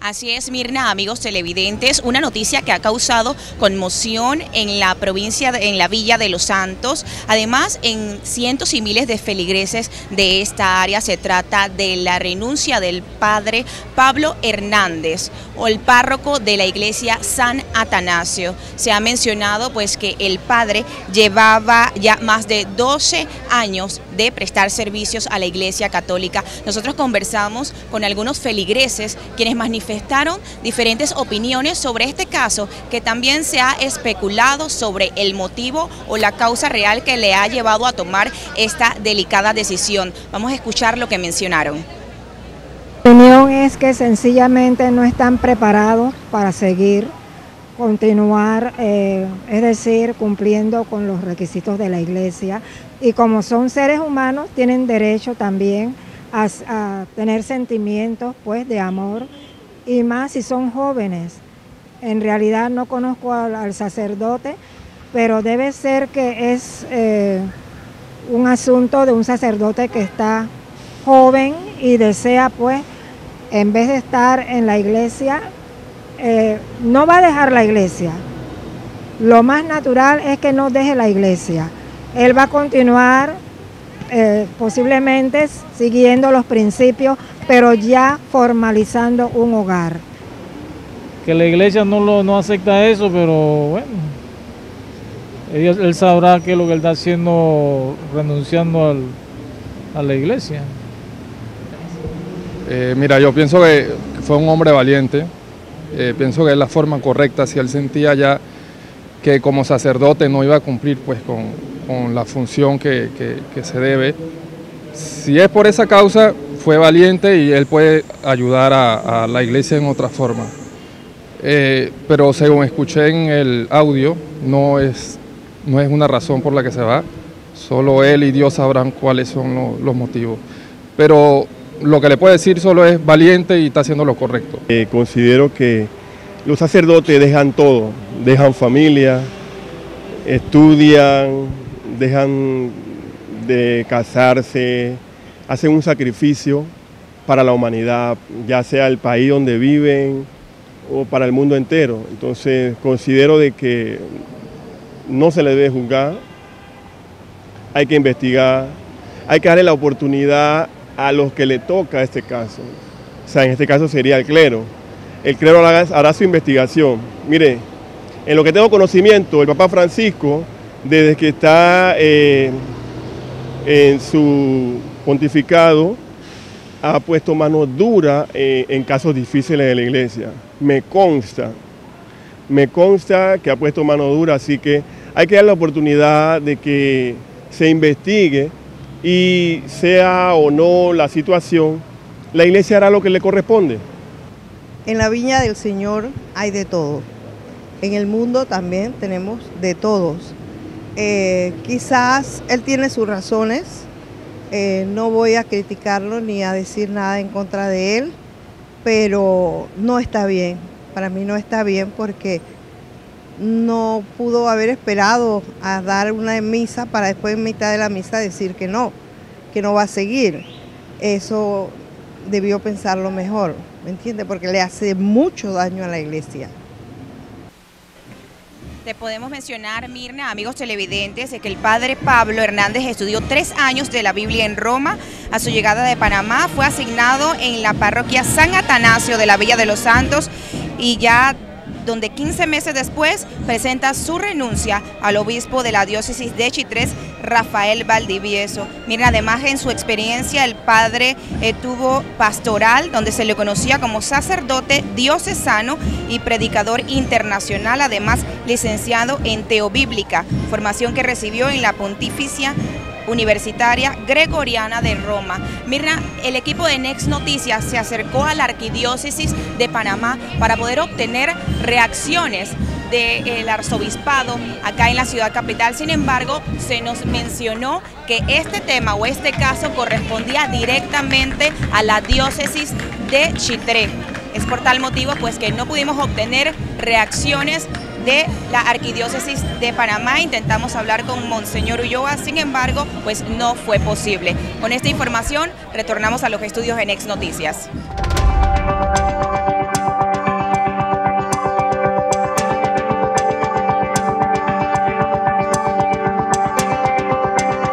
Así es, Mirna, amigos televidentes, una noticia que ha causado conmoción en la provincia, en la Villa de Los Santos, además en cientos y miles de feligreses de esta área. Se trata de la renuncia del padre Pablo Hernández, o el párroco de la iglesia San Atanasio. Se ha mencionado pues que el padre llevaba ya más de 12 años de prestar servicios a la iglesia católica. Nosotros conversamos con algunos feligreses quienes manifestaron diferentes opiniones sobre este caso, que también se ha especulado sobre el motivo o la causa real que le ha llevado a tomar esta delicada decisión. Vamos a escuchar lo que mencionaron. Mi opinión es que sencillamente no están preparados para continuar, es decir, cumpliendo con los requisitos de la iglesia, y como son seres humanos tienen derecho también a tener sentimientos pues de amor, y más si son jóvenes. En realidad no conozco al sacerdote, pero debe ser que es un asunto de un sacerdote que está joven y desea pues, en vez de estar en la iglesia, no va a dejar la iglesia. Lo más natural es que no deje la iglesia. Él va a continuar posiblemente siguiendo los principios, pero ya formalizando un hogar. Que la iglesia no acepta eso, pero bueno, él sabrá qué es lo que él está haciendo, renunciando a la iglesia. Mira, yo pienso que fue un hombre valiente, pienso que es la forma correcta. Si él sentía ya que como sacerdote no iba a cumplir pues con la función que se debe, si es por esa causa, fue valiente y él puede ayudar a la iglesia en otra forma. Pero según escuché en el audio, no es una razón por la que se va, solo él y Dios sabrán cuáles son los motivos. Pero lo que le puedo decir solo es valiente y está haciendo lo correcto. Considero que los sacerdotes dejan todo, dejan familia, estudian, dejan de casarse, hacen un sacrificio para la humanidad, ya sea el país donde viven o para el mundo entero. Entonces considero de que no se le debe juzgar, hay que investigar, hay que darle la oportunidad a los que le toca este caso. O sea, en este caso sería el clero. El clero hará su investigación. Mire, en lo que tengo conocimiento, el Papa Francisco, desde que está en su pontificado, ha puesto mano dura en casos difíciles de la iglesia. Me consta que ha puesto mano dura, así que hay que dar la oportunidad de que se investigue, y sea o no la situación, la iglesia hará lo que le corresponde. En la viña del Señor hay de todo. En el mundo también tenemos de todos. Quizás él tiene sus razones. No voy a criticarlo ni a decir nada en contra de él, pero no está bien. Para mí no está bien porque no pudo haber esperado a dar una misa para después en mitad de la misa decir que no va a seguir. Eso debió pensarlo mejor, ¿me entiende? Porque le hace mucho daño a la iglesia. Te podemos mencionar, Mirna, amigos televidentes, de que el padre Pablo Hernández estudió 3 años de la Biblia en Roma. A su llegada de Panamá fue asignado en la parroquia San Atanasio de la Villa de Los Santos, y ya donde 15 meses después presenta su renuncia al obispo de la diócesis de Chitré, Rafael Valdivieso. Miren, además en su experiencia el padre tuvo pastoral, donde se le conocía como sacerdote diocesano y predicador internacional, además licenciado en teobíblica, formación que recibió en la Pontificia Universitaria Gregoriana de Roma. Mirna, el equipo de Next Noticias se acercó a la Arquidiócesis de Panamá para poder obtener reacciones del arzobispado acá en la ciudad capital. Sin embargo, se nos mencionó que este tema o este caso correspondía directamente a la diócesis de Chitré. Es por tal motivo pues que no pudimos obtener reacciones de la Arquidiócesis de Panamá. Intentamos hablar con Monseñor Ulloa, sin embargo, pues no fue posible. Con esta información retornamos a los estudios de Next Noticias.